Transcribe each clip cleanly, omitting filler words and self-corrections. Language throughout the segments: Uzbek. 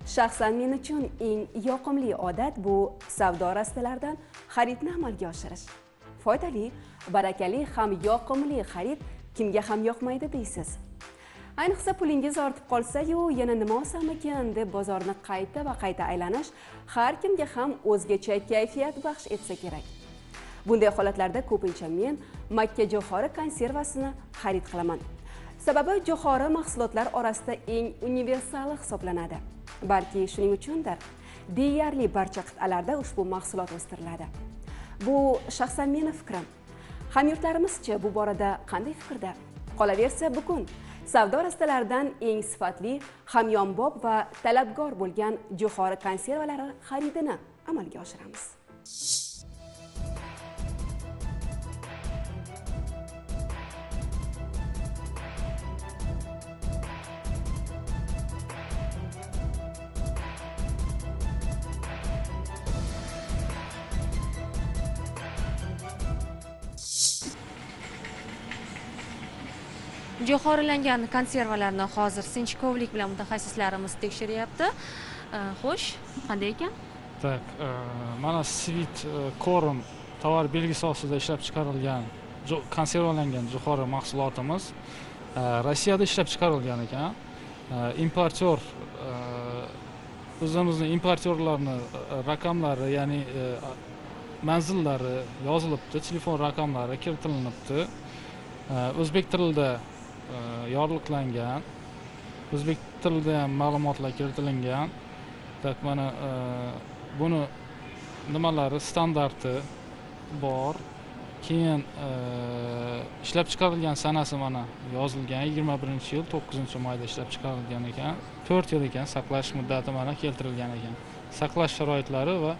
Shaxsan men uchun eng yoqimli odat bu savdo rastalaridan xaridni amalga oshirish. Foydali, barakali ham yoqimli xarid kimga ham yoqmaydi deysiz. Ayniqsa pulingiz ortib qolsa-yu, yana nima olsamikin deb bozorni qayta va qayta aylanish har kimga ham o'zgacha kayfiyat baxsh etsa kerak. Bunday holatlarda ko'pincha men Makka jo'xori konservasini xarid qilaman. Sababi jo'xori mahsulotlar orasida eng universali hisoblanadi. Balki shuning uchundir, deyarli barcha qit'alarda ushbu mahsulot o'stiriladi. Bu shaxsan meni fikrim. Hamyurtlarimizcha bu borada qanday fikrda? Qolaversa, bugun savdo rastalaridan eng sifatli, hamyonbop va talabgor bo'lgan jo'xori konservalari xaridini amalga oshiramiz. Jo'xorilangan konservalarni hozir sinchkovlik bilan mutaxassislarimiz tekshiryapti. Xo'sh, qanday ekan? Tak, mana Sweet Corn tovar belgisi ostida ishlab chiqarilgan konservalangan jo'xori mahsulotimiz Rossiyada ishlab chiqarilgan ekan. Importyor o'zimizning importyorlarni raqamlari, ya'ni manzillari yozilibdi, telefon raqamlari kiritilinibdi. O'zbek tilida yorliqlangan, o'zbek tilida ham ma'lumotlar kiritilgan. Tak, mana buni nimalari standarti bor. Keyin ishlab chiqarilgan sanasi mana yozilgan, 21-yil 9-mayda ishlab chiqarilgan ekan. 4 yil ekan, saqlash muddati mana keltirilgan ekan. Saqlash sharoitlari va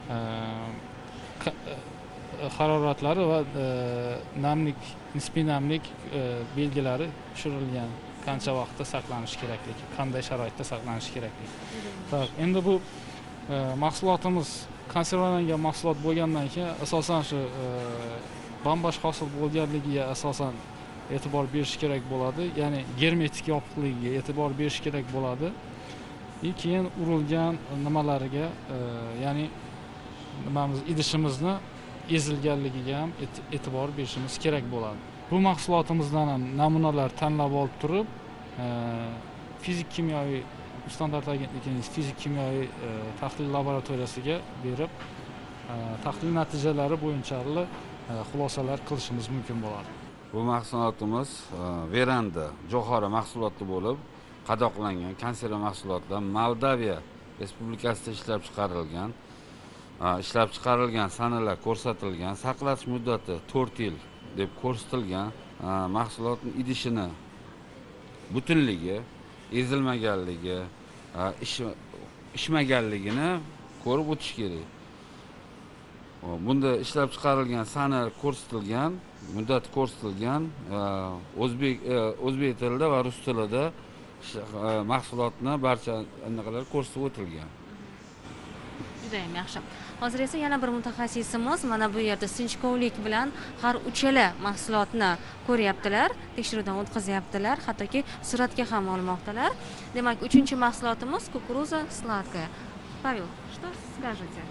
haroratlari va namlik, nisbiy namlik belgilari tushirilgan. Qancha vaqtda saqlanishi kerakligi, qanday sharoitda saqlanishi kerakligi. Tak, endi bu mahsulotimiz konservalangan mahsulot bo'lgandan keyin asosan shu bambash hosil bo'lganligiga asosan e'tibor berish kerak bo'ladi. Ya'ni germetik yopiqligiga e'tibor berish kerak bo'ladi. Keyin urilgan nimalariga, ya'ni nimamiz idishimizni ezilganligiga ham e'tibor berishimiz kerak bo'ladi. Bu mahsulotimizdan ham namunalar tanlab olib turib, fizik kimyoviy standart agentligining fizik kimyoviy tahlil laboratoriyasiga berib, tahlil natijalari bo'yicha xulosalar qilishimiz mumkin bo'ladi. Bu mahsulotimiz veranda jo'xori mahsuloti bo'lib, qadoqlangan konserva mahsulotlar Moldaviya Respublikasida ishlab chiqarilgan. Ishlab chiqarilgan sanalar ko'rsatilgan, saqlash muddati 4 yil deb ko'rsatilgan. Mahsulotning idishini butunligi, ezilmaganligi, ishmaganligini ko'rib o'tish kerak. Bunda ishlab chiqarilgan sana ko'rsatilgan, muddat ko'rsatilgan, o'zbek tilida va rus tilida mahsulotni barcha anaqalar ko'rsatib o'tilgan. Juda ham yaxshi. Hozir esa yana bir mutaxassisimiz mana bu yerda sinchkovlik bilan har uchala mahsulotni ko'ryaptilar, tekshiruvdan o'tkazyaptilar, hattoki suratga ham olmoqdalar. Demak, 3-chi mahsulotimiz kukuruza sladkaya. Pavel, что скажете?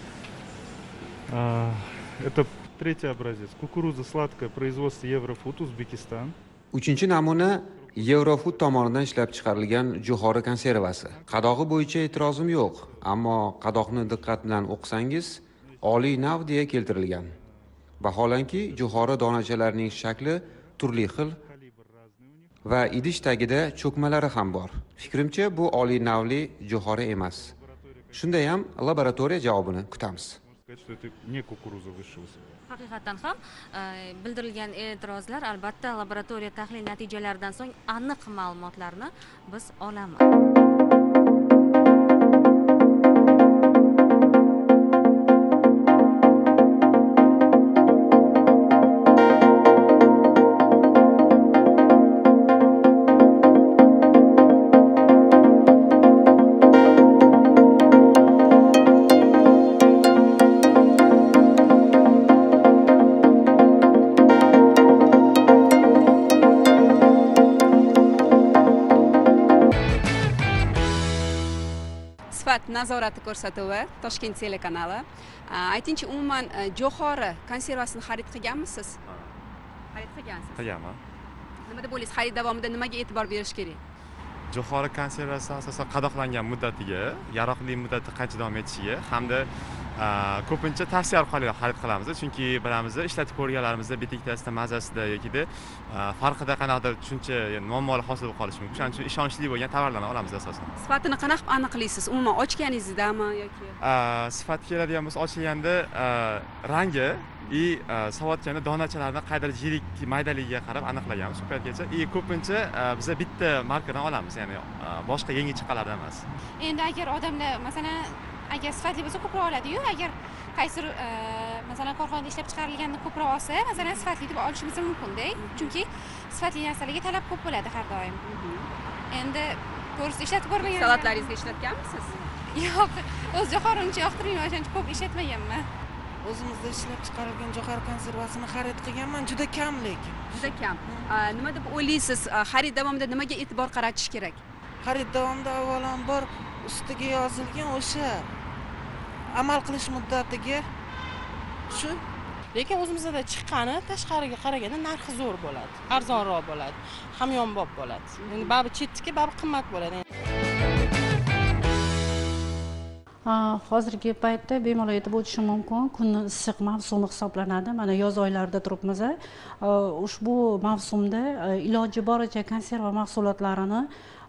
Это третий образец. Кукуруза сладкая, производство Еврофуд, Узбекистан. 3-chi namuna Еврофуд tomonidan ishlab chiqarilgan jo'xori konservasi. Qadog'i bo'yicha e'tirozim yo'q, ammo qadoqni diqqat bilan o'qisangiz, oliy nav deya keltirilgan. Vaholanki, jo'xori donachalarining shakli turli xil va idish tagida cho'kmalari ham bor. Fikrimcha, bu oliy navli jo'xori emas. Shunda ham laboratoriya javobini kutamiz. Что это не кукуруза высшего сорта. Haqiqatan ham bildirilgan e'tirozlar albatta laboratoriya tahlil natijalaridan so'ng aniq ma'lumotlarni biz olamiz. nazorati ko'rsatuvi Toshkent telekanali. Aytingchi, umuman jo'xori konservasini xarid qilganmisiz? Xarid qilgansiz. Qilganman. Nima deb o'ylaysiz, xarid davomida nimaga e'tibor berish kerak? Jo'xori konservasi asosan qadoqlangan muddatiga, yaroqli muddati qancha davom etishiga hamda ko'pincha tavsiya orqali xarid qilamiz, chunki bilamiz, ishlatib ko'rganlarimizda bitiktasida, mazasida yokida farqida qanaqadir tushuncha muammolar hosil bo'lib qolishi mumkin. Shuning uchun ishonchli bo'lgan tovarlarni olamiz asosan. Sifatini qanaqa qilib aniqlaysiz? Umuman ochganingizdami yoki? Sifat keladigan bo'lsa, ochilganda rangi savatchani donachalarni qadar yirik maydaligiga qarab aniqlaganmiz shu paytgacha. Ko'pincha biz bitta markadan olamiz, ya'ni boshqa yangi chiqqanlardan emas. Endi agar odamlar masalan agar sifatli bo'lsa ko'proq oladi-yu, agar qaysi masalan korxonada ishlab chiqarilganini ko'proq olsa, masalan sifatli deb olishimiz mumkin-da. Chunki sifatli narsalarga talab ko'p bo'ladi har doim. Endi to'g'risi ishlatib ko'rmagan. Salatlaringizga ishlatganmisiz? Yo'q, o'z jo'xorini uncha yoqtirmayman, o'shancha ko'p ishlatmaganman. O'zimizda ishlab chiqarilgan jo'xori konservasini xarid qilganman, juda kam lekin. Juda kam. Nima deb o'ylaysiz? Xarid davomida nimaga e'tibor qaratish kerak? Xarid davomida avvalambor ustiga yozilgan o'sha amal qilish muddatiga shu. Lekin o'zimizda chiqqani tashqariga qaraganda narxi zo'r bo'ladi, arzonroq bo'ladi, hamyonbop bo'ladi. Endi baribir chetniki baribir qimmat bo'ladi. Hozirgi paytda bemalol yetib o'tishi mumkin. Kunning issiq mavsumi hisoblanadi. Mana yoz oylarida turibmiz. Ushbu mavsumda iloji boricha konserva mahsulotlarini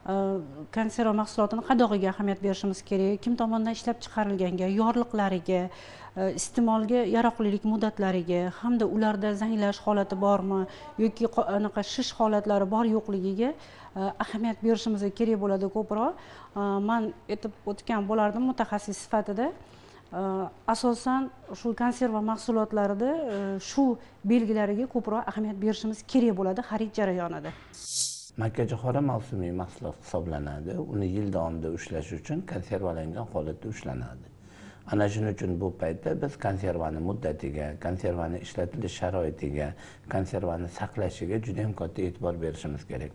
qadog'iga ahamiyat berishimiz kerak. Kim tomonidan ishlab chiqarilganga, yorliqlariga, iste'molga yaroqlilik muddatlariga hamda ularda zanglash holati bormi yoki anaqa shish holatlari bor yo'qligiga ahamiyat berishimiz kerak bo'ladi ko'proq. Men aytib o'tgan bo'lardim mutaxassis sifatida. Asosan shu konserva mahsulotlarida shu belgilariga ko'proq ahamiyat berishimiz kerak bo'ladi xarid jarayonida. Makka jo'xori mavsumiy mahsulot hisoblanadi. Uni yil davomida ushlash uchun konservalangan holatda ushlanadi. Ana shuning uchun bu paytda biz konservani muddatiga, konservani ishlatilish sharoitiga, konservani saqlashiga juda ham katta e'tibor berishimiz kerak.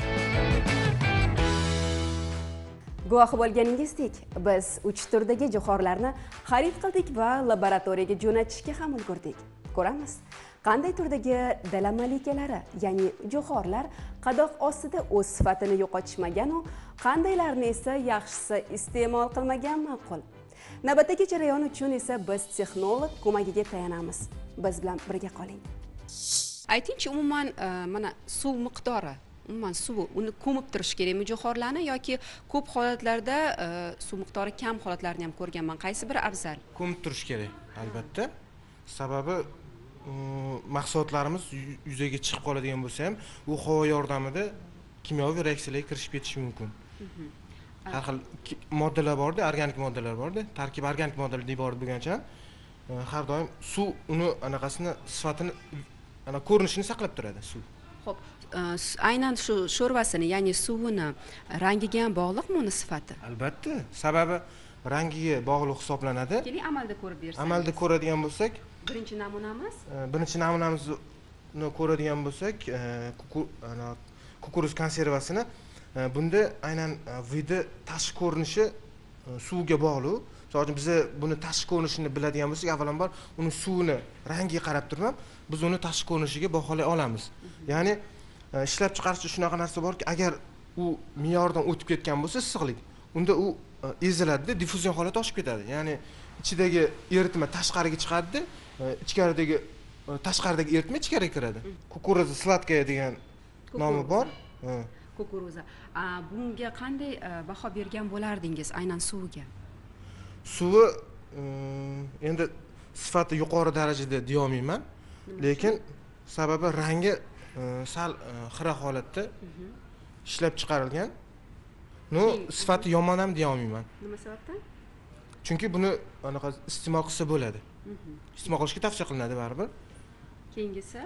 Guvohi bo'lganingizdek, biz 3 turdagi jo'xorilarni xarid qildik va laboratoriyaga jo'natishga ham ulgurdik. Ko'ramiz, qanday turdagi dala malikalari, ya'ni jo'xorilar qadoq ostida o'z sifatini yo'qotishmagan u qandaylarni esa yaxshisi iste'mol qilmagan ma'qul. Navbatdagi jarayon uchun esa biz texnolog ko'magiga tayanamiz. Biz bilan birga qoling. Aytingchi, umuman mana suv miqdori, umuman suv uni ko'mib turish kerakmi jo'xorilarni yoki ko'p holatlarda suv miqdori kam holatlarni ham ko'rganman. Qaysi biri afzal? Ko'mib turish kerak, albatta. Sababi mahsulotlarimiz yuzaga chiqib qoladigan bo'lsa ham, u havo yordamida kimyoviy reaksiyalarga kirishib ketishi mumkin. Har xil moddalar borda, organik moddalar borda. Tarkib organik moddalar iborat bo'lgancha har doim suv uni anaqasini sifatini, ana ko'rinishini saqlab turadi suv. Xo'p, aynan shu sho'rvasini, ya'ni suvini rangiga ham bog'liqmi uni sifati? Albatta, sababi rangiga bog'liq hisoblanadi. Keling amalda ko'rib bersangiz. Amalda ko'radigan bo'lsak, birinchi namunamizni ko'radigan bo'lsak, kukuruz konservasini bunda aynan vidi tashqi ko'rinishi suvga bog'liq. Misol uchun biz buni tashqi ko'rinishini biladigan bo'lsak, avvalambor uni suvini rangiga qarab turib, biz uni tashqi ko'rinishiga baholay olamiz. Ya'ni ishlab chiqarishda shunaqa narsa borki, agar u me'yordan o'tib ketgan bo'lsa issiqlik, unda u eziladi, diffuzion holati oshib ketadi. Ya'ni ichidagi eritma tashqariga chiqadi, ichkaridagi tashqaridagi eritma ichkariga kiradi. Kukuruza sladkaya degan nomi bor. Kukuruza. Bunga qanday baho bergan bo'lardingiz aynan suviga? Suvi endi sifati yuqori darajada deya olmayman, lekin sababi rangi sal xira holatda ishlab chiqarilgan. Sifati yomon ham deya olmayman. Nima sababdan? Chunki buni anaqa iste'mol qilsa bo'ladi. Iste'mol qilishga tavsiya qilinadi baribir. Keyingisi?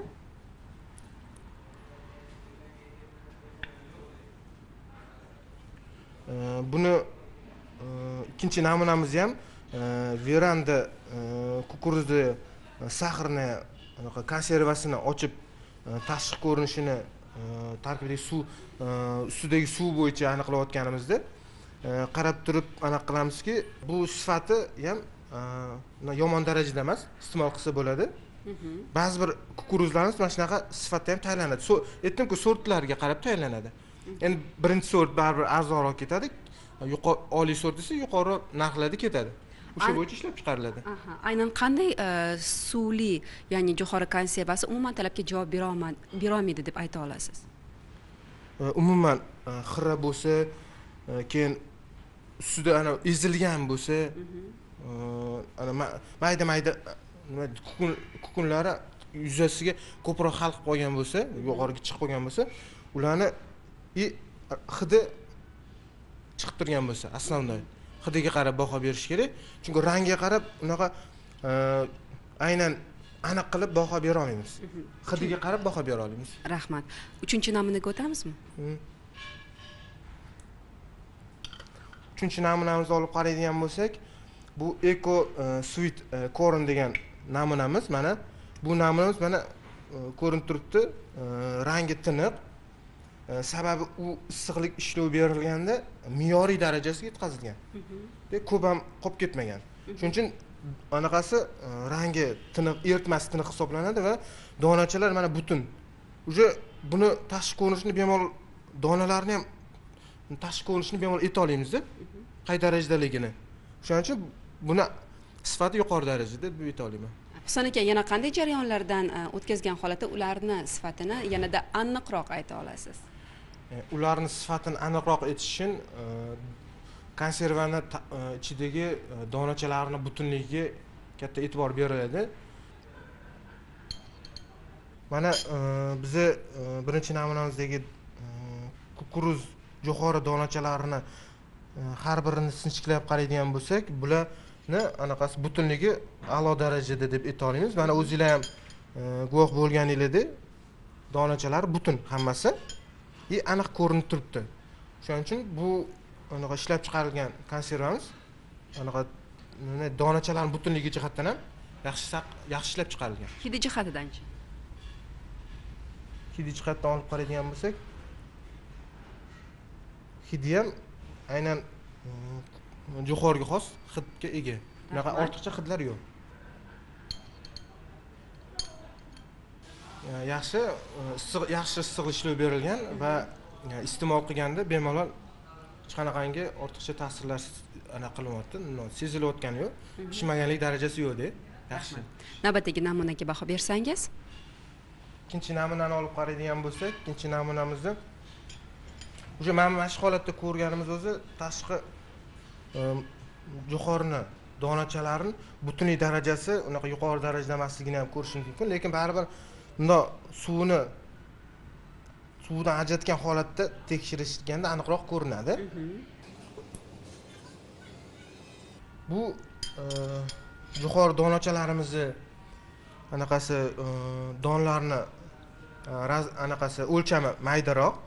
Buni ikkinchi namunamiz ham veranda kukuruzni saxrini anaqa konservasini ochib tashqi ko'rinishini tarkibidagi suv ustidagi suv bo'yicha aniqlayotganimizda, qarab turib anaqa qilamizki, bu sifati ham yomon darajada emas, iste'mol qilsa bo'ladi. Ba'zi bir kukuruzlarimiz mana shunaqa sifatda ham tayyorlanadi. Aytdim-ku, sortlarga qarab tayyorlanadi. Endi birinchi sort baribir arzonroq ketadi, oliy sort esa yuqori narxlarda ketadi. O'sha bo'yicha ishlab chiqariladi. Aynan qanday suvli, ya'ni jo'xori konservasi umuman talabga javob bera olmaydi deb ayta olasiz? Umuman xira bo'lsa, keyin ustida ana ezilgan bo'lsa, ana mayda kukunlari yuzasiga ko'proq xalq qilib qolgan bo'lsa, yuqoriga chiqib qolgan bo'lsa, ularni hidi chiqib turgan bo'lsa, asosiy hidiga qarab baho berish kerak. Chunki rangiga qarab unaqa aynan aniq qilib baho bera olmaymiz. Hidiga qarab baho bera olamiz. Rahmat. 3-namunaga o'tamizmi? 3-namunamizni olib qaraydigan bo'lsak, bu Eco Sweet Corn degan namunamiz. Mana bu namunamiz mana ko'rinib turibdi, rangi tiniq. Sababi u issiqlik ishlov berilganda me'yoriy darajasiga yetkazilgan. Ko'p ham qolib ketmagan. Shuning uchun anaqasi rangi tiniq, eritmas tiniq hisoblanadi va donachalar mana butun. Uje buni tashqi ko'rinishini bemalol donalarni ham tashqi ko'rinishini bemalol ayta olamiz-da, qay darajadaligini. Shuning uchun buni sifati yuqori darajada deb ayta olaman. Husan aka, yana qanday jarayonlardan o'tkazgan holatda ularni sifatini yanada aniqroq ayta olasiz? Ularni sifatini aniqroq aytish uchun konservani ichidagi donachalarning butunligiga katta e'tibor beriladi. Mana bizni birinchi namunamizdagi kukuruz jo'xori donachalarini har birini sinchiklab qaraydigan bo'lsak, bularni anaqasi butunligi a'lo darajada deb ayta olamiz. Mana o'zingizlar ham guvoh bo'lganingizda donachalar butun hammasi aniq ko'rinib turibdi. Shuning uchun bu anaqa ishlab chiqarilgan konservamiz anaqa donachalarning butunligi jihatdan ham yaxshi ishlab chiqarilgan. Hidi jihatidan-chi? Hidi jihatdan olib qaraydigan bo'lsak, hidi ham aynan jo'xoriga xos hidga ega. Bunaqa ortiqcha hidlar yo'q. Yaxshi issiq ishlov berilgan va iste'mol qilganda bemalol hech qanaqangi ortiqcha ta'sirlar qilyapti, sezilayotgani yo'q. Pishmaganlik darajasi yo'q-da. Yaxshi. Navbatdagi namunaga baho bersangiz? Ikkinchi namunani olib qaraydigan bo'lsak, ikkinchi namunamizni o'sha mana shu holatda ko'rganimiz o'zi tashqi jo'xorini donachalarini butuniy darajasi unaqa yuqori darajada emasligini ham ko'rish mumkin, lekin baribir bundoq suvdan ajratgan holatda tekshirishganda aniqroq ko'rinadi. Bu jo'xori donachalarimizni anaqasi donlarni anaqasi o'lchami maydaroq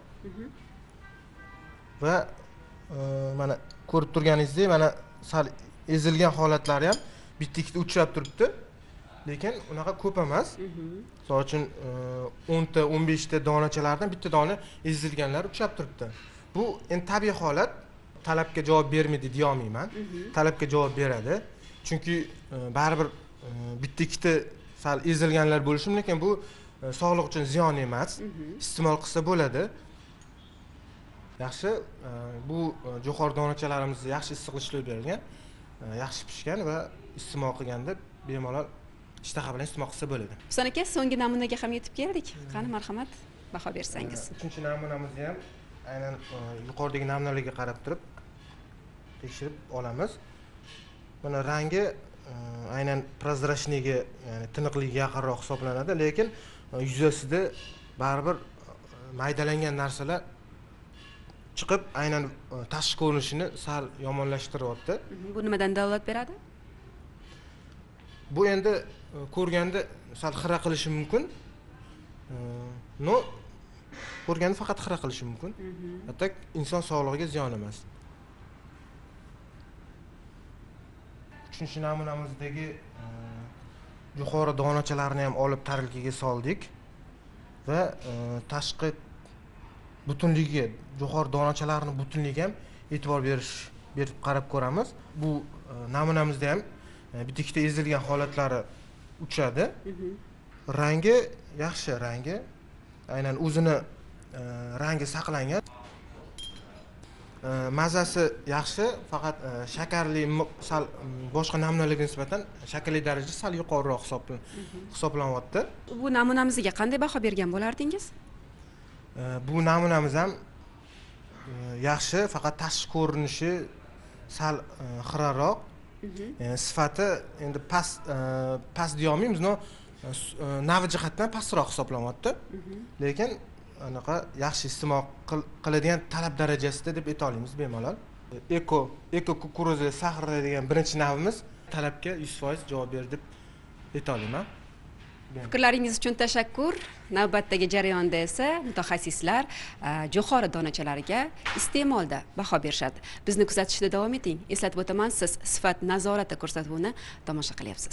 va mana ko'rib turganingizdek, mana sal ezilgan holatlari ham bitta-ikkita uchrab turibdi, lekin unaqa ko'p emas. Misol uchun 10 ta, 15 ta donachalardan bitta dona ezilganlar uchrab turibdi. Bu endi tabiiy holat, talabga javob bermaydi deya olmayman. Talabga javob beradi. Chunki baribir bitta-ikkita sal ezilganlar bo'lishi mumkin, lekin bu sog'liq uchun ziyon emas. Iste'mol qilsa bo'ladi. Yaxshi, bu jo'xori donachalarimiz yaxshi issiq ishlab berilgan, yaxshi pishgan va iste'mol qilganda bemalol ishtaha bilan iste'mol qilsa bo'ladi. Husan aka, so'nggi namunaga ham yetib keldik. Qani marhamat, baho bersangiz. Uchinchi namunamizni ham aynan yuqoridagi namunalarga qarab turib tekshirib olamiz. Mana rangi aynan prozrachniga, ya'ni tiniqligiga yaqinroq hisoblanadi, lekin yuzasida baribir maydalangan narsalar chiqib aynan tashqi ko'rinishini sal yomonlashtiryapti. Bu nimadan dalolat beradi? Bu endi ko'rganda sal xira qilishi mumkin. No, ko'rganda faqat xira qilishi mumkin. Hatto inson sog'lig'iga ziyon emas. Uchinchi namunamizdagi jo'xori donachalarini ham olib tarilkaga soldik va tashqi butunligi, jo'xori donachalarining butunligi ham e'tibor berib qarab ko'ramiz. Bu namunamizda ham bitta ikkita ezilgan holatlari uchadi. Rangi yaxshi, rangi aynan o'zini rangi saqlangan. Mazasi yaxshi, faqat shakarli sal boshqa namunalarga nisbatan shakarli daraja sal yuqoriroq hisoblanyapti. Bu namunamizga qanday baho bergan bo'lardingiz? Bu namunamiz ham yaxshi, faqat tashqi ko'rinishi sal xiraroq. Sifati endi past deyolmaymiz, navi jihatdan pastroq hisoblanyapti. Lekin anaqa yaxshi iste'mol qiladigan talab darajasida deb ayta olamiz bemalol. Eko kukuruza saxra degan birinchi navimiz talabga 100% javob berdi deb ayta olaman. Fikrlaringiz uchun tashakkur. Navbatdagi jarayonda esa mutaxassislar jo'xori donachalariga iste'molda baho berishadi. Bizni kuzatishda davom eting. Eslatib o'taman, siz sifat nazorati ko'rsatuvini tomosha qilyapsiz.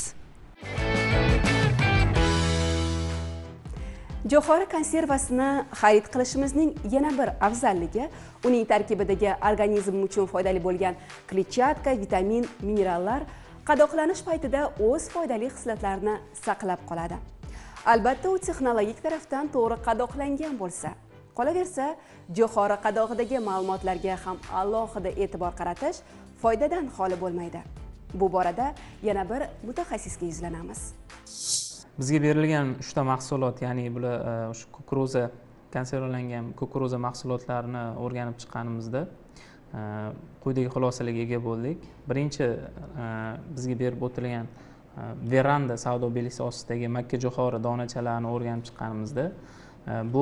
Jo'xori konservasini xarid qilishimizning yana bir afzalligi uning tarkibidagi organizm uchun foydali bo'lgan kletchatka, vitamin, minerallar qadoqlanish paytida o'z foydali xislatlarini saqlab qoladi. Albatta, u texnologik tarafdan to'g'ri qadoqlangan bo'lsa. Qolaversa, jo'xori qadog'idagi ma'lumotlarga ham alohida e'tibor qaratish foydadan xoli bo'lmaydi. Bu borada yana bir mutaxassisga yuzlanamiz. Bizga berilgan 3 ta mahsulot, ya'ni bular o'sha kukuruza, konservalangan kukuruza mahsulotlarini o'rganib chiqqanimizda quyidagi xulosalarga ega bo'ldik. Birinchi bizga berib o'tilgan veranda savdo belgisi ostidagi makka jo'xori donachalarini o'rganib chiqqanimizda bu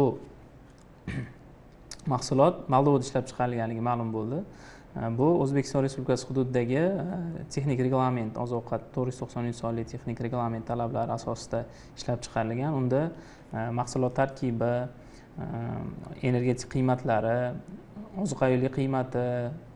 mahsulot Moldovada ishlab chiqarilganligi ma'lum bo'ldi. Bu O'zbekiston Respublikasi hududidagi texnik reglament, oziq-ovqat 490 sonli texnik reglament talablari asosida ishlab chiqarilgan. Unda mahsulot tarkibi, energetik qiymatlari, ozuqaviy qiymati,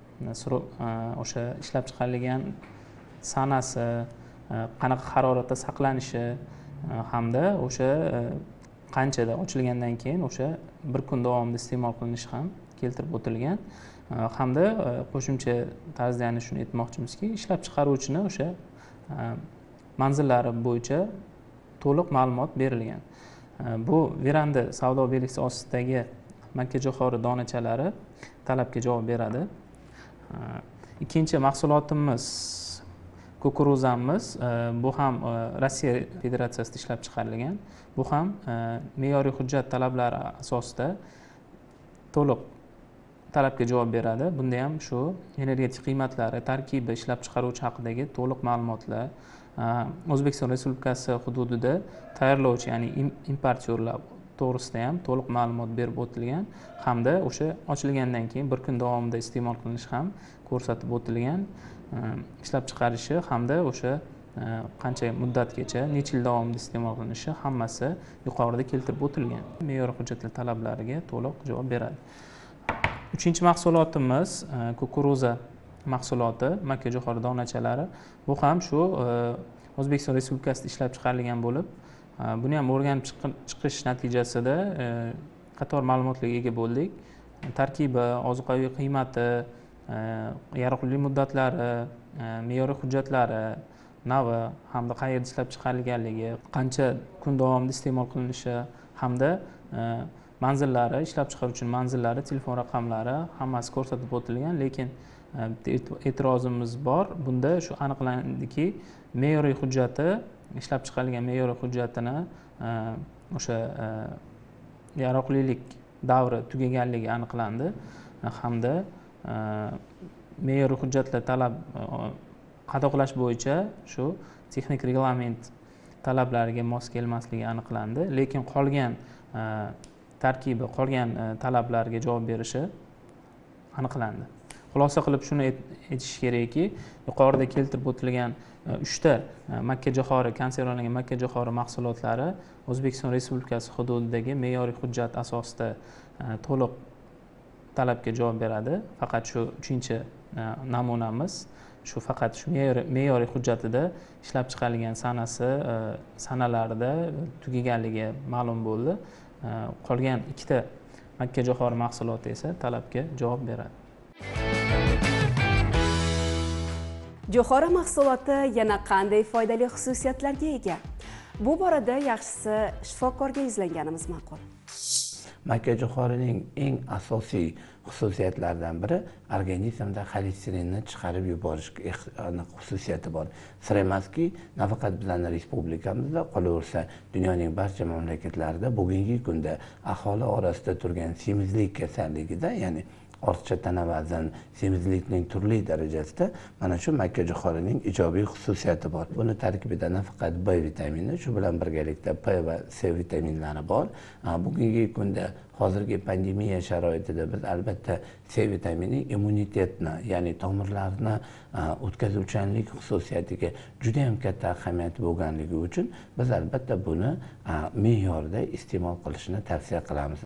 o'sha ishlab chiqarilgan sanasi, qanaqa haroratda saqlanishi hamda o'sha qanchada ochilgandan keyin o'sha bir kun davomida iste'mol qilinishi ham keltirib o'tilgan. Hamda qo'shimcha tarzda yana shuni aytmoqchimizki, ishlab chiqaruvchini o'sha manzillari bo'yicha to'liq ma'lumot berilgan. Bu veranda savdo belgisi ostidagi makka jo'xori donachalari talabga javob beradi. Ikkinchi mahsulotimiz kukuruzamiz, bu ham Rossiya Federatsiyasida ishlab chiqarilgan. Bu ham me'yoriy hujjat talablari asosida to'liq talabga javob beradi. Bunda ham shu energetik qiymatlari, tarkibi, ishlab chiqaruvchi haqidagi to'liq ma'lumotlar, O'zbekiston Respublikasi hududida tayyorlovchi, ya'ni importyorlar to'g'risida ham to'liq ma'lumot berib o'tilgan, hamda o'sha ochilgandan keyin bir kun davomida iste'mol qilinishi ham ko'rsatib o'tilgan. Ishlab chiqarishi hamda o'sha qancha muddatgacha, necha yil davomida iste'mol qilinishi hammasi yuqorida keltirib o'tilgan. Me'yoriy hujjatlar talablariga to'liq javob beradi. Uchinchi mahsulotimiz kukuruza mahsuloti, makka jo'xori donachalari. Bu ham shu O'zbekiston Respublikasida ishlab chiqarilgan bo'lib, buni ham o'rganib chiqish natijasida qator ma'lumotlarga ega bo'ldik. Tarkibi, ozuqaviy qiymati, yaroqlilik muddatlari, me'yoriy hujjatlari, navi hamda qayerda ishlab chiqarilganligi, qancha kun davomida iste'mol qilinishi hamda manzillari, ishlab chiqaruvchining manzillari, telefon raqamlari hammasi ko'rsatib o'tilgan. Lekin e'tirozimiz bor. Bunda shu aniqlandiki, me'yoriy hujjati, ishlab chiqarilgan me'yoriy hujjatini o'sha yaroqlilik davri tugaganligi aniqlandi hamda me'yoriy hujjatlar talab qadoqlash bo'yicha shu texnik reglament talablariga mos kelmasligi aniqlandi. Lekin qolgan tarkibi, qolgan talablarga javob berishi aniqlandi. Xulosa qilib shuni aytish kerakki, yuqorida keltirib o'tilgan 3 ta makka jo'xori, konservalangan makka jo'xori mahsulotlari O'zbekiston Respublikasi hududidagi me'yoriy hujjat asosida to'liq talabga javob beradi. Faqat shu 3-chi namunamiz shu faqat shu me'yoriy hujjatida ishlab chiqarilgan sanasi, sanalarida tugaganligi ma'lum bo'ldi. Qolgan 2 ta makka jo'xori mahsuloti esa talabga javob beradi. Jo'xori mahsuloti yana qanday foydali xususiyatlarga ega? Bu borada yaxshisi shifokorga yuzlanganimiz ma'qul. Makka jo'xorining eng asosiy xususiyatlaridan biri organizmda xolesterinni chiqarib yuborish xususiyati bor. Sir emaski, nafaqat bizning respublikamizda, qolaversa dunyoning barcha mamlakatlarida bugungi kunda aholi orasida turgan semizlik kasalligida, ya'ni ortiqcha tana vazn, semizlikning turli darajasida mana shu makka jo'xorining ijobiy xususiyati bor. Buni tarkibida nafaqat B vitamini, shu bilan birgalikda P va C vitaminlari bor. Bugungi kunda hozirgi pandemiya sharoitida biz albatta C vitamini immunitetni, ya'ni tomirlarni o'tkazuvchanlik xususiyatiga juda ham katta ahamiyat bo'lganligi uchun biz albatta buni me'yorda iste'mol qilishni tavsiya qilamiz.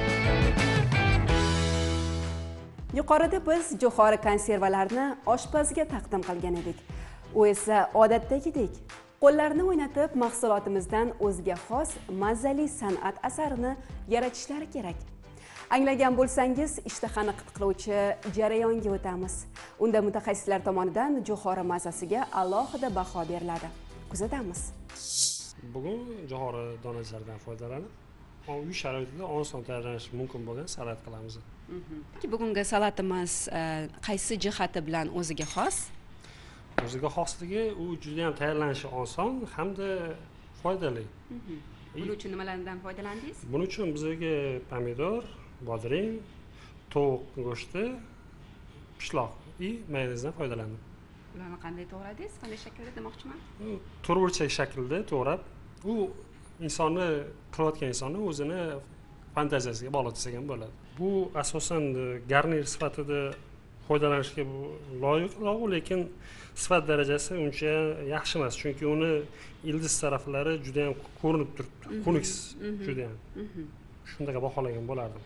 Yuqorida biz jo'xori konservalarini oshpazga taqdim qilgan edik. U esa odatdagidek qo'llarni o'ynatib mahsulotimizdan o'ziga xos mazali san'at asarini yaratishlari kerak. Anglagan bo'lsangiz, ishtahani qitiqlovchi jarayonga o'tamiz. Unda mutaxassislar tomonidan jo'xori mazasiga alohida baho beriladi. Kuzatamiz. Bugun jo'xori donachalaridan foydalanib, uy sharoitida oson tayyorlanishi mumkin bo'lgan salat qilamiz. Bugungi salatimiz qaysi jihati bilan o'ziga xos? O'ziga xosligi, u juda ham tayyorlanishi oson hamda foydali. Buning uchun nimalardan foydalandingiz? Buning uchun bizga pomidor, bodring, tovuq go'shti, pishloq va mayonezdan foydalandim. Ularni qanday to'g'radingiz? Qanday shaklda demoqchiman? Turburchak shaklda to'g'rab, u insonni qilayotgan insonni o'zini fantaziyasiga bog'liq desak ham bo'ladi. Bu asosan garnir sifatida foydalanishga loyiqroq, lekin sifat darajasi uncha yaxshi emas, chunki uni ildiz taraflari juda ham ko'rinib turibdi, xunuk juda ham. Shundaqa baholagan bo'lardim.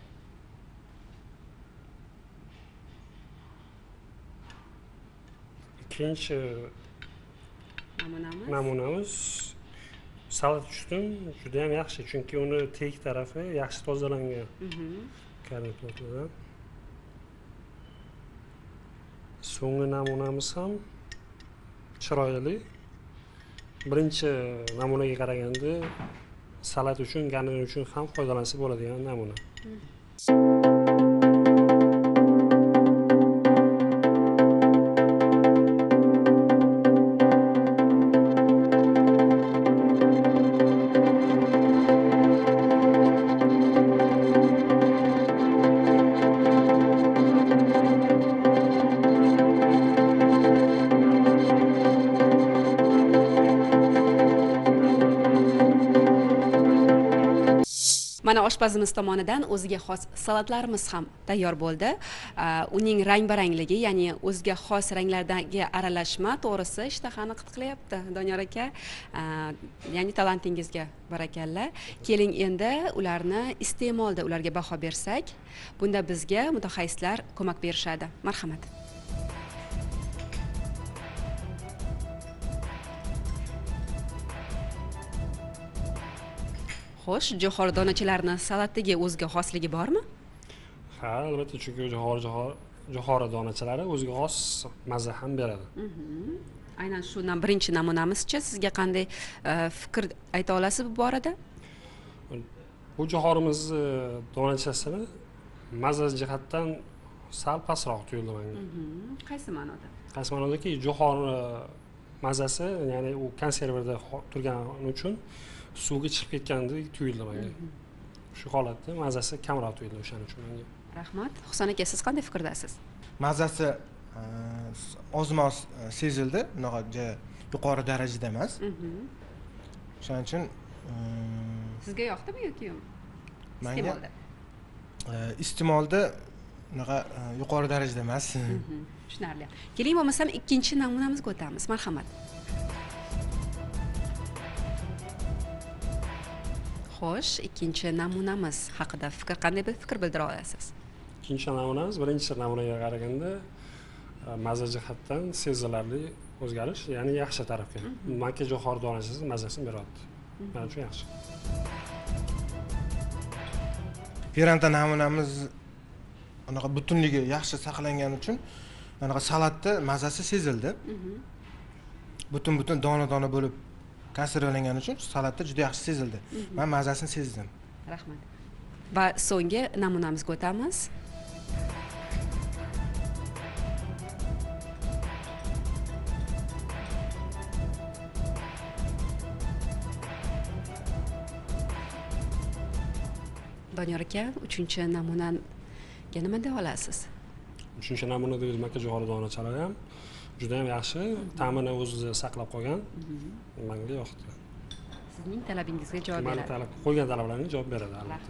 Ikkinchi namunamiz salat uchun juda ham yaxshi, chunki uni teg tarafi yaxshi tozalangan. Kartoshkadan. So'nggi namunamiz ham chiroyli. Birinchi namunaga qaraganda salat uchun, garnir uchun ham foydalansa bo'ladigan namuna. Mana oshpazimiz tomonidan o'ziga xos salatlarimiz ham tayyor bo'ldi. Uning rang-barangligi, ya'ni o'ziga xos ranglardagi aralashma to'g'risi ishtahani qitiqlayapti, Doniyor aka. Ya'ni talantingizga barakalla. Keling endi ularni iste'molda ularga baho bersak, bunda bizga mutaxassislar ko'mak berishadi. Marhamat. Xo'sh, jo'xori donachalarini salatdagi o'ziga xosligi bormi? Ha, albatta, chunki jo'xori donachalari o'ziga xos mazza ham beradi. Aynan shundan birinchi namunamizcha sizga qanday fikr ayta olasiz bu borada? Bu jo'xorimiz donachasini mazza jihatdan sal pastroq tuyuldi menga. Qaysi ma'noda? Qaysi ma'nodaki, jo'xori mazasi, ya'ni u konservada turgani uchun suvga chiqib ketgandek tuyuldi menga. Shu holatda mazasi kamroq tuyuldi o'shaning uchun menga. Rahmat. Husan aka, siz qanday fikrdasiz? Mazasi ozmoz sezildi, bunaqa yuqori darajada emas. Shuning uchun sizga yoqdimi yoki yo'q? Iste'molda. Iste'molda bunaqa yuqori darajada emas. Tushunarli. Keling bo'lmasam ikkinchi namunamizga o'tamiz. Marhamat. Xo'sh, ikkinchi namunamiz haqida qanday bir fikr bildira olasiz? Ikkinchi namunamiz birinchi namunaga qaraganda mazza jihatdan sezilarli o'zgarish, ya'ni yaxshi tarafga. Makka jo'xori donachasi mazzasini beryapti. Mana shu yaxshi. Veranda namunamiz butunligi yaxshi saqlangani uchun anaqa salatda mazasi sezildi. Butun dona bo'lib konservalangani uchun salatda juda yaxshi sezildi. Men mazasini sezdim. Rahmat. Va so'nggi namunamizga o'tamiz. Doniyor aka, 3-namunaga nima deya olasiz? 3-namunadagi makkajo'xori donachalari ham juda ham yaxshi, ta'mini o'zida saqlab qolgan. Menga yoqdi. Sizning talabingizga javob beradi. Men qo'ygan talablarga javob beradi albatta.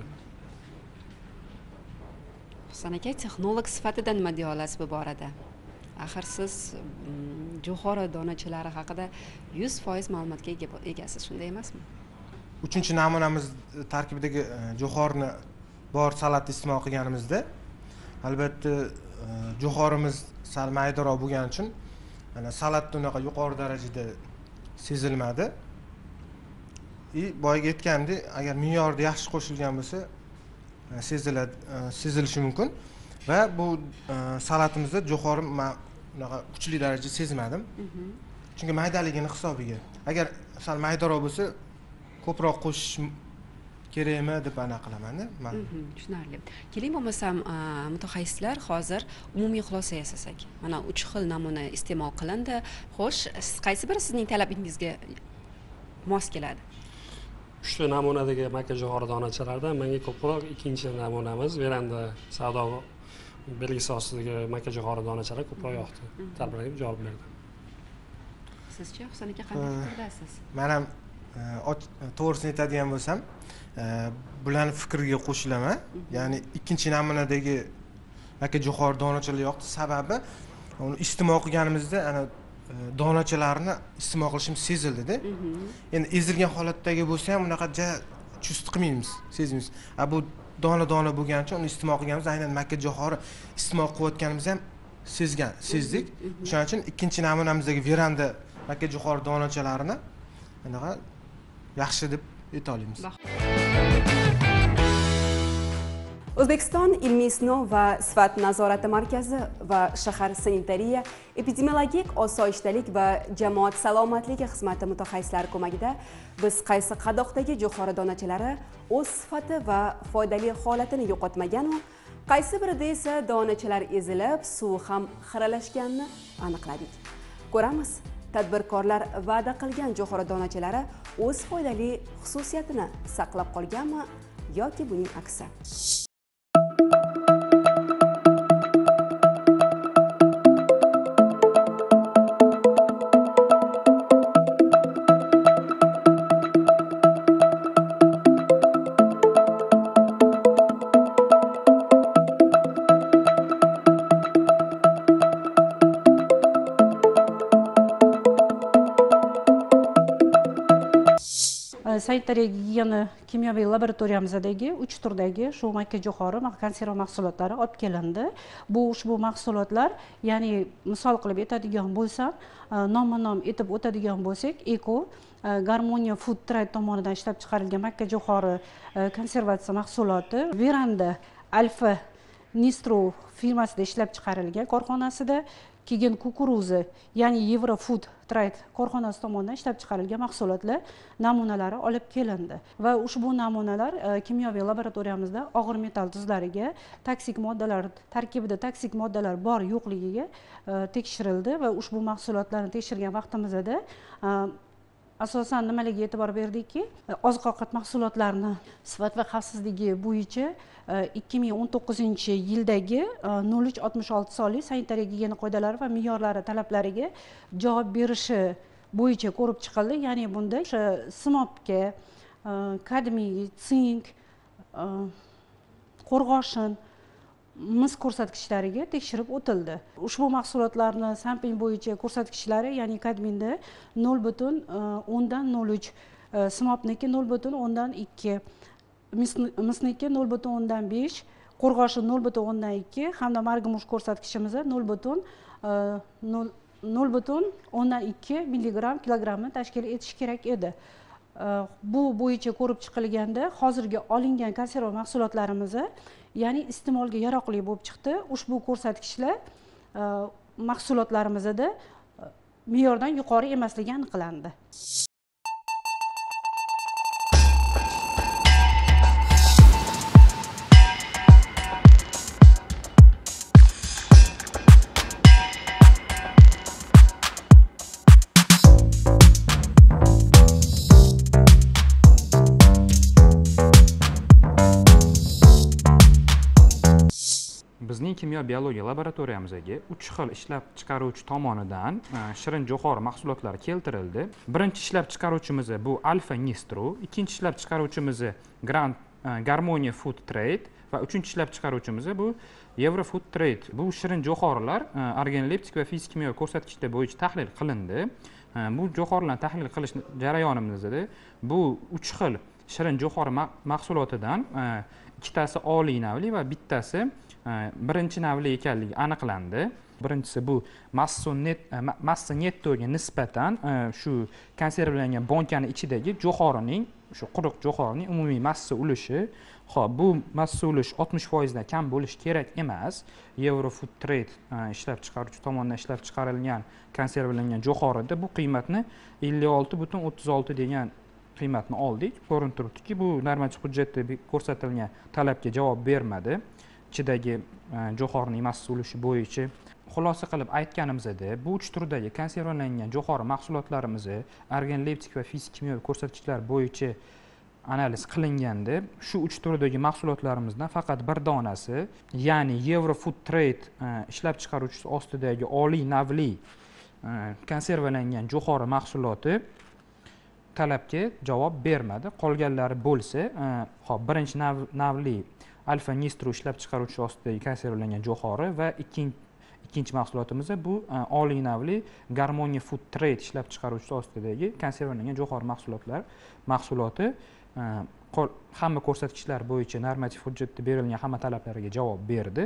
Husan aka, texnolog sifatida nima deya olasiz bu borada? Axir siz jo'xori donachalari haqida 100% ma'lumotga egasiz, shunday emasmi? 3-namunamiz tarkibidagi jo'xorini bor salatda iste'mol qilganimizda albatta jo'xorimiz sal maydaroq bo'lgani uchun mana salatda unaqa yuqori darajada sezilmadi. Boyaga aytgandek, agar me'yorda yaxshi qo'shilgan bo'lsa sezilishi mumkin va bu salatimizda jo'xori unaqa kuchli darajada sezmadim. Chunki maydaligini hisobiga. Agar sal maydaroq bo'lsa ko'proq qo'shish kerakmi deb aniq qilaman-da. Tushunarli. Keling bo'lmasam mutaxassislar hozir umumiy xulosa yasasak. Mana 3 xil namuna iste'mol qilindi. Xo'sh, qaysi biri sizning talabingizga mos keladi? 3 namunadagi makkajo'xori donachalardan menga ko'proq 2-namunamiz veranda savdo belgisi ostidagi makkajo'xori donachalar ko'proq yoqdi. Talablarga javob berdi. Sizcha Husan aka qanday fikrdasiz? Men ham to'g'risini aytadigan bo'lsam, bularning fikriga qo'shilaman. Ya'ni 2-namunadagi makkajo'xori donachalar yoqdi. Sababi uni iste'mol qilganimizda ana donachalarni iste'mol qilishimiz sezildi-da. Endi ezilgan holatdagi bo'lsa ham unaqa chust qilmaymiz, sezmaymiz. Bu dona bo'lgani uchun uni iste'mol qilganimizda aynan makkajo'xori iste'mol qilayotganimizni ham sezdik. Shuning uchun 2-namunamizdagi veranda makkajo'xori donachalarini anaqa yaxshi deb ayta olamiz. O'zbekiston ilmiy sinov va sifat nazorati markazi va shahar sanitariya epidemiologik osoyishtalik va jamoat salomatligi xizmati mutaxassislari ko'magida biz qaysi qadoqdagi jo'xori donachalari o'z sifati va foydali holatini yo'qotmagan va qaysi birida esa donachalar ezilib, suv ham xiralashganini aniqladik. Ko'ramiz, tadbirkorlar va'da qilgan jo'xori donachalari o'z foydali xususiyatini saqlab qolganmi yoki buning aksi? Sanitariya gigiyena kimyoviy laboratoriyamizdagi 3 turdagi shu makkajo'xori konserva mahsulotlari olib kelindi. Bu ushbu mahsulotlar, ya'ni misol qilib aytadigan bo'lsam, nomma-nom etib o'tadigan bo'lsak, Eko Garmoniya Food Trade tomonidan ishlab chiqarilgan makkajo'xori konservatsiya mahsuloti Veranda Alfa Nistro firmasida ishlab chiqarilgan korxonasida, keyin kukuruzi, ya'ni Eurofood Trade korxonasi tomonidan ishlab chiqarilgan mahsulotlar namunalari olib kelindi va ushbu namunalar kimyoviy laboratoriyamizda og'ir metall tuzlariga, toksik moddalar tarkibida toksik moddalar bor yo'qligiga tekshirildi va ushbu mahsulotlarni tekshirgan vaqtimizda asosan nimalarga e'tibor berdikki, oziq-ovqat mahsulotlarini sifat va xavfsizligi bo'yicha 2019-yildagi 0366 sonli sanitariya gigiyena qoidalari va me'yorlari talablariga javob berishi bo'yicha ko'rib chiqildi. Ya'ni bunda simobga, kadmiy, sink, qo'rg'oshin, mis ko'rsatkichlariga tekshirib o'tildi. Ushbu mahsulotlarni sampling bo'yicha ko'rsatkichlari, ya'ni kadminda 0.03, simobniki 0.2, misniki 0.5, qo'rg'oshin 0.2 hamda margumush ko'rsatkichimiz 0.2 milligram kilogramni tashkil etishi kerak edi. Bu bo'yicha ko'rib chiqilganda hozirgi olingan konserva mahsulotlarimiz, ya'ni iste'molga yaroqli bo'lib chiqdi. Ushbu ko'rsatkichlar mahsulotlarimizda me'yordan yuqori emasligi aniqlandi. Bizning kimyo biologiya laboratoriyamizga 3 xil ishlab chiqaruvchi tomonidan shirin jo'xori mahsulotlari keltirildi. Birinchi ishlab chiqaruvchimiz bu Alfa Nistro, ikkinchi ishlab chiqaruvchimiz Garmonia Food Trade va uchinchi ishlab chiqaruvchimiz bu Eurofood Trade. Bu shirin jo'xorilar organoleptik va fizik kimyo ko'rsatkichlar bo'yicha tahlil qilindi. Bu jo'xorilarni tahlil qilish jarayonimizda bu 3 xil shirin jo'xori mahsulotidan ikkitasi oliy navli va bittasi birinchi navli ekanligi aniqlandi. Birinchisi bu massa nettoga nisbatan shu konservalangan bonkani ichidagi jo'xorining, shu quruq jo'xorining umumiy massa ulushi. Xo'p, bu massa ulush 60% dan kam bo'lishi kerak emas. Eurofood Trade ishlab chiqaruvchi tomonidan ishlab chiqarilgan konservalangan jo'xorida bu qiymatni 56,36 degan qiymatni oldik. Ko'rinib turibdiki, bu normativ hujjatda ko'rsatilgan talabga javob bermadi. Ichidagi jo'xorining massa ulushi bo'yicha. Xulosa qilib aytganimizda, bu 3 turdagi konservalangan jo'xori mahsulotlarimizni organoleptik va fizik kimyo ko'rsatkichlar bo'yicha analiz qilinganda, shu 3 turdagi mahsulotlarimizdan faqat bir donasi, ya'ni Eurofood Trade ishlab chiqaruvchisi ostidagi oliy navli konservalangan jo'xori mahsuloti talabga javob bermadi. Qolganlari bo'lsa, hop, birinchi navli Alfa Nistro ishlab chiqaruvchi ostidagi konservalangan jo'xori va ikkinchi mahsulotimiz bu oliy navli Garmonia Food Trade ishlab chiqaruvchi ostidagi konservalangan jo'xori mahsuloti hamma ko'rsatkichlar bo'yicha normativ hujjatda berilgan hamma talablarga javob berdi.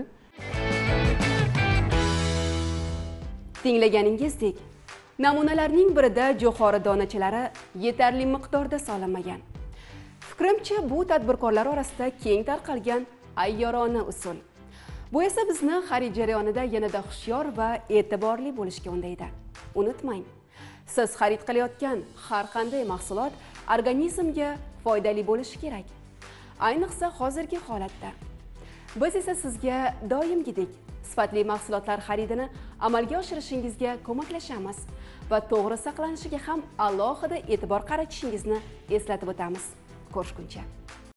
Tinglaganingizdek, namunalarning birida jo'xori donachalari yetarli miqdorda solinmagan. Fikrimcha, bu tadbirkorlar orasida keng tarqalgan ayyorona usul. Bu esa bizni xarid jarayonida yanada hushyor va e'tiborli bo'lishga undaydi. Unutmang, siz xarid qilayotgan har qanday mahsulot organizmga foydali bo'lishi kerak. Ayniqsa hozirgi holatda. Biz esa sizga doimgidek sifatli mahsulotlar xaridini amalga oshirishingizga ko'maklashamiz va to'g'ri saqlanishiga ham alohida e'tibor qaratishingizni eslatib o'tamiz. Ko'rishguncha.